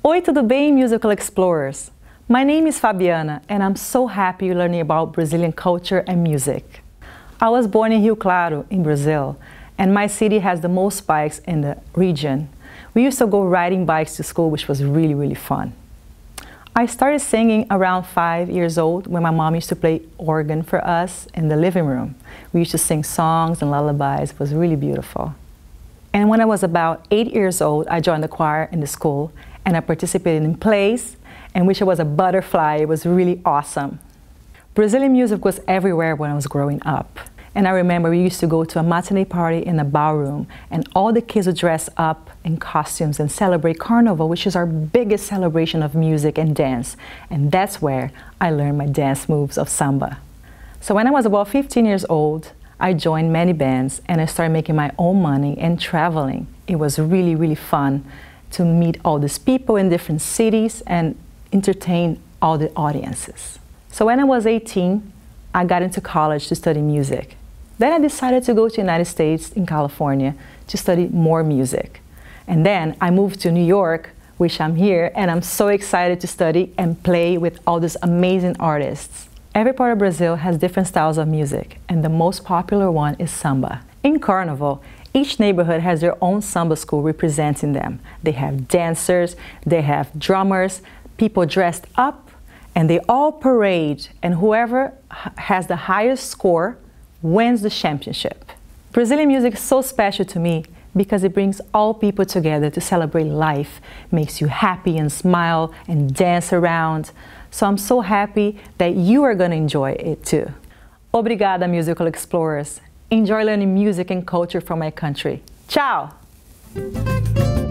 Oi, tudo bem, musical explorers? My name is Fabiana, and I'm so happy learning about Brazilian culture and music. I was born in Rio Claro, in Brazil, and my city has the most bikes in the region. We used to go riding bikes to school, which was really, really fun. I started singing around 5 years old when my mom used to play organ for us in the living room. We used to sing songs and lullabies. It was really beautiful. And when I was about 8 years old, I joined the choir in the school, and I participated in plays in which I was a butterfly. It was really awesome. Brazilian music was everywhere when I was growing up. And I remember we used to go to a matinee party in a ballroom, and all the kids would dress up in costumes and celebrate Carnival, which is our biggest celebration of music and dance. And that's where I learned my dance moves of samba. So when I was about 15 years old, I joined many bands and I started making my own money and traveling. It was really, really fun to meet all these people in different cities and entertain all the audiences. So when I was 18, I got into college to study music. Then I decided to go to the United States in California to study more music. And then I moved to New York, which I'm here, and I'm so excited to study and play with all these amazing artists. Every part of Brazil has different styles of music, and the most popular one is samba. In Carnival, each neighborhood has their own samba school representing them. They have dancers, they have drummers, people dressed up, and they all parade, and whoever has the highest score wins the championship. Brazilian music is so special to me because it brings all people together to celebrate life, makes you happy and smile and dance around. So I'm so happy that you are going to enjoy it too. Obrigada, musical explorers. Enjoy learning music and culture from my country. Ciao!